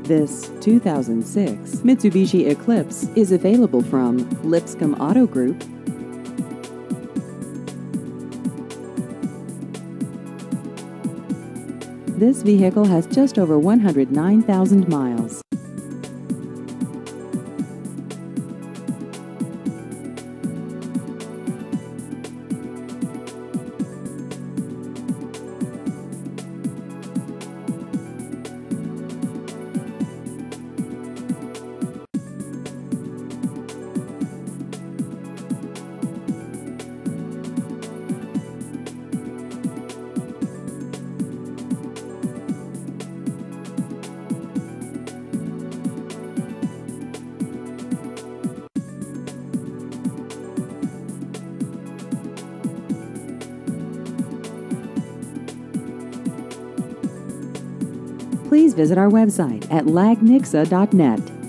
This 2006 Mitsubishi Eclipse is available from Lipscomb Auto Group. This vehicle has just over 109,000 miles. Please visit our website at lagnixa.net.